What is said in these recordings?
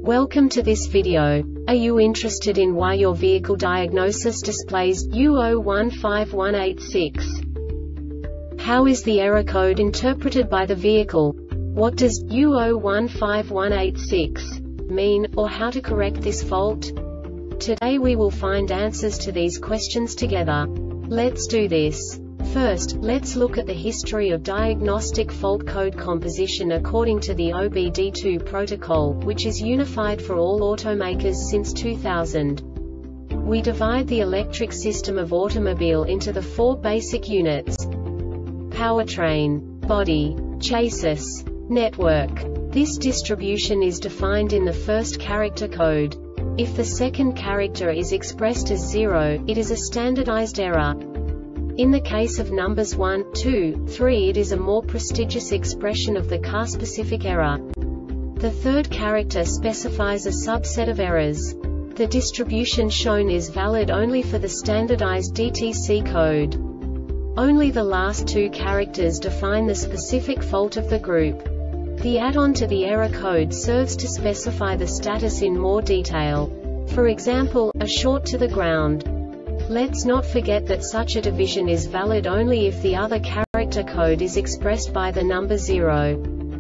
Welcome to this video. Are you interested in why your vehicle diagnosis displays U015186? How is the error code interpreted by the vehicle? What does U015186 mean, or how to correct this fault? Today we will find answers to these questions together. Let's do this. First, let's look at the history of diagnostic fault code composition according to the OBD2 protocol, which is unified for all automakers since 2000. We divide the electric system of automobile into the four basic units: powertrain, body, chassis, network. This distribution is defined in the first character code. If the second character is expressed as 0, it is a standardized error. In the case of numbers 1, 2, 3, it is a more prestigious expression of the car-specific error. The third character specifies a subset of errors. The distribution shown is valid only for the standardized DTC code. Only the last two characters define the specific fault of the group. The add-on to the error code serves to specify the status in more detail. For example, a short to the ground. Let's not forget that such a division is valid only if the other character code is expressed by the number 0.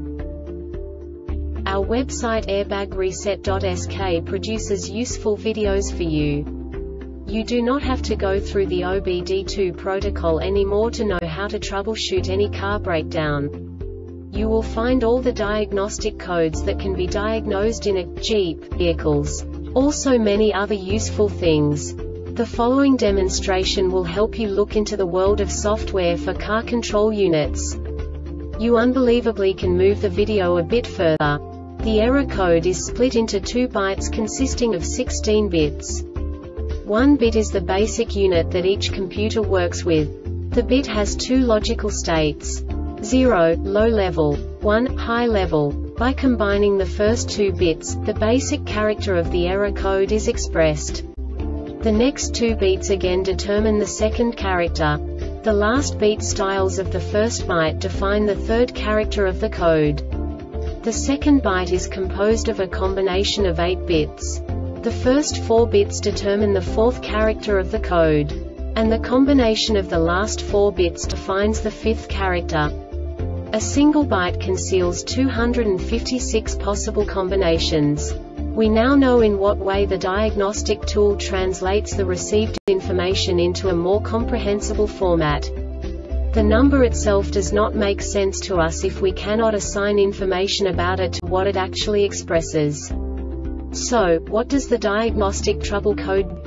Our website airbagreset.sk produces useful videos for you. You do not have to go through the OBD2 protocol anymore to know how to troubleshoot any car breakdown. You will find all the diagnostic codes that can be diagnosed in a Jeep vehicles. Also many other useful things. The following demonstration will help you look into the world of software for car control units. You unbelievably can move the video a bit further. The error code is split into 2 bytes consisting of 16 bits. 1 bit is the basic unit that each computer works with. The bit has 2 logical states: 0, low level, 1, high level. By combining the first 2 bits, the basic character of the error code is expressed. The next 2 beats again determine the second character. The last beat styles of the first byte define the third character of the code. The second byte is composed of a combination of 8 bits. The first 4 bits determine the fourth character of the code. And the combination of the last 4 bits defines the fifth character. A single byte conceals 256 possible combinations. We now know in what way the diagnostic tool translates the received information into a more comprehensible format. The number itself does not make sense to us if we cannot assign information about it to what it actually expresses. So, what does the diagnostic trouble code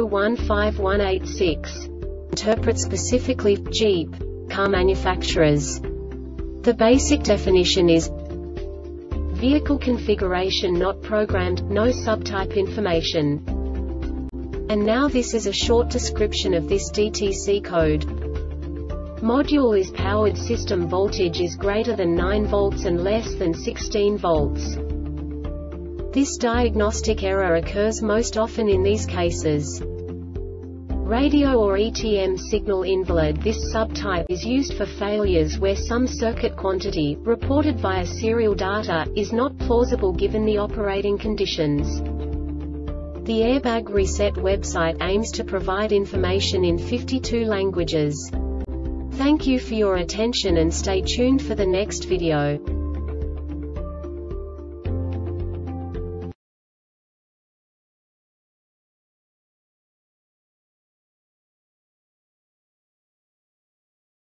U015186 interpret specifically for Jeep car manufacturers? The basic definition is vehicle configuration not programmed, no subtype information. And now this is a short description of this DTC code. Module is powered, system voltage is greater than 9 volts and less than 16 volts. This diagnostic error occurs most often in these cases: radio or ETM signal invalid. This subtype is used for failures where some circuit quantity, reported via serial data, is not plausible given the operating conditions. The Airbag Reset website aims to provide information in 52 languages. Thank you for your attention and stay tuned for the next video.